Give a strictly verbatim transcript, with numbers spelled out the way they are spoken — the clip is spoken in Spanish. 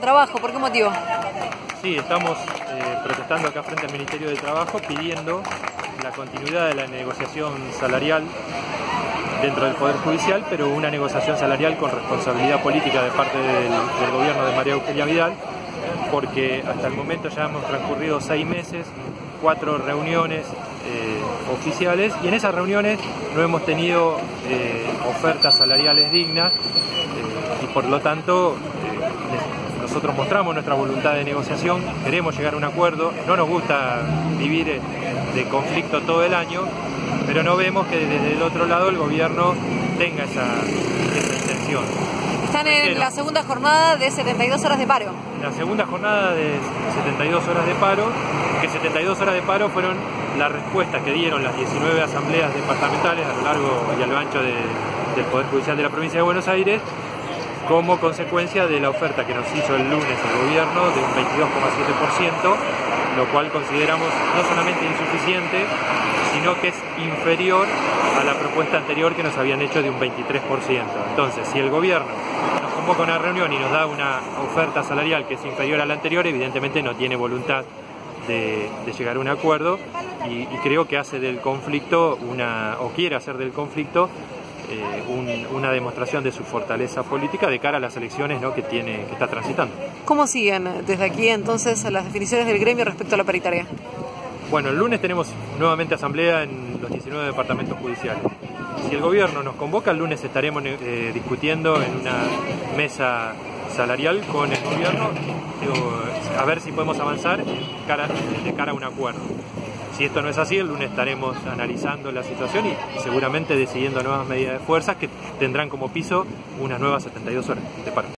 de Trabajo. ¿Por qué motivo? Sí, estamos eh, protestando acá frente al Ministerio de Trabajo pidiendo la continuidad de la negociación salarial dentro del Poder Judicial, pero una negociación salarial con responsabilidad política de parte del, del gobierno de María Eugenia Vidal, porque hasta el momento ya hemos transcurrido seis meses, cuatro reuniones eh, oficiales, y en esas reuniones no hemos tenido eh, ofertas salariales dignas, eh, y por lo tanto eh, nosotros mostramos nuestra voluntad de negociación, queremos llegar a un acuerdo, no nos gusta vivir de conflicto todo el año, pero no vemos que desde el otro lado el gobierno tenga esa, esa intención. Están en Pero, la segunda jornada de setenta y dos horas de paro. La segunda jornada de setenta y dos horas de paro, que setenta y dos horas de paro fueron la respuesta que dieron las diecinueve asambleas departamentales a lo largo y a lo ancho de, del Poder Judicial de la Provincia de Buenos Aires, como consecuencia de la oferta que nos hizo el lunes el gobierno de un veintidós coma siete por ciento, lo cual consideramos no solamente insuficiente, sino que es inferior a la propuesta anterior que nos habían hecho de un veintitrés por ciento. Entonces, si el gobierno nos convoca a una reunión y nos da una oferta salarial que es inferior a la anterior, evidentemente no tiene voluntad de, de llegar a un acuerdo, y, y creo que hace del conflicto una, o quiere hacer del conflicto eh, un, una demostración de su fortaleza política de cara a las elecciones, ¿no?, que tiene, que está transitando. ¿Cómo siguen desde aquí entonces las definiciones del gremio respecto a la paritaria? Bueno, el lunes tenemos nuevamente asamblea en los diecinueve departamentos judiciales. Si el gobierno nos convoca, el lunes estaremos eh, discutiendo en una mesa salarial con el gobierno, eh, a ver si podemos avanzar cara, de cara a un acuerdo. Si esto no es así, el lunes estaremos analizando la situación y seguramente decidiendo nuevas medidas de fuerza que tendrán como piso unas nuevas setenta y dos horas de paro.